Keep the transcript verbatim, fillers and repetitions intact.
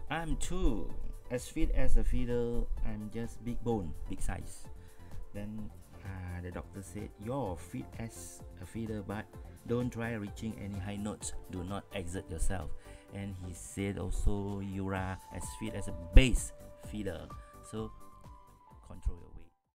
I'm too as fit as a fiddle. I'm just big bone, big size. Then uh, the doctor said, you're fit as a fiddle, but don't try reaching any high notes. Do not exert yourself. And he said also, you are as fit as a bass fiddle. So control your weight.